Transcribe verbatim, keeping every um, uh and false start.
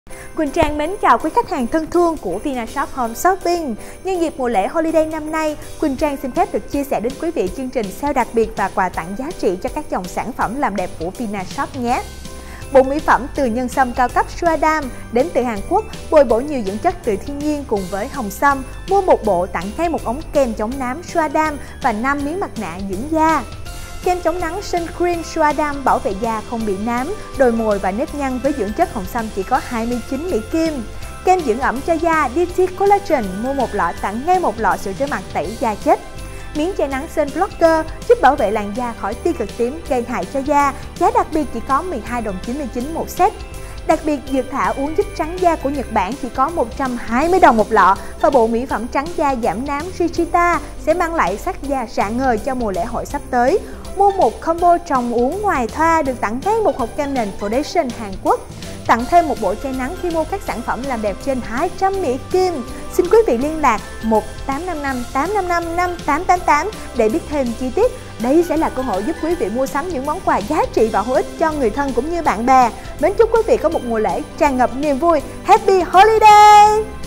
Quỳnh Trang mến chào quý khách hàng thân thương của VINASHOP Home Shopping. Nhân dịp mùa lễ Holiday năm nay, Quỳnh Trang xin phép được chia sẻ đến quý vị chương trình sale đặc biệt và quà tặng giá trị cho các dòng sản phẩm làm đẹp của VINASHOP nhé. Bộ mỹ phẩm từ nhân sâm cao cấp Suadam đến từ Hàn Quốc, bồi bổ nhiều dưỡng chất từ thiên nhiên cùng với hồng sâm. Mua một bộ tặng ngay một ống kem chống nám Suadam và năm miếng mặt nạ dưỡng da. Kem chống nắng Sun Cream Suadam bảo vệ da không bị nám, đồi mồi và nếp nhăn với dưỡng chất hồng sâm chỉ có hai mươi chín mỹ kim. Kem dưỡng ẩm cho da đê tê Collagen, mua một lọ tặng ngay một lọ sữa rửa mặt tẩy da chết. Miếng che nắng Sun Blocker giúp bảo vệ làn da khỏi tia cực tím gây hại cho da, giá đặc biệt chỉ có mười hai đồng chín mươi chín một set. Đặc biệt, dược thảo uống giúp trắng da của Nhật Bản chỉ có một trăm hai mươi đồng một lọ và bộ mỹ phẩm trắng da giảm nám Richita sẽ mang lại sắc da rạng ngời cho mùa lễ hội sắp tới. Mua một combo trồng uống ngoài thoa được tặng ngay một hộp kem nền Foundation Hàn Quốc. Tặng thêm một bộ che nắng khi mua các sản phẩm làm đẹp trên hai trăm mỹ kim. Xin quý vị liên lạc một tám năm năm tám năm năm năm tám tám tám để biết thêm chi tiết. Đây sẽ là cơ hội giúp quý vị mua sắm những món quà giá trị và hữu ích cho người thân cũng như bạn bè. Mến chúc quý vị có một mùa lễ tràn ngập niềm vui. Happy Holiday!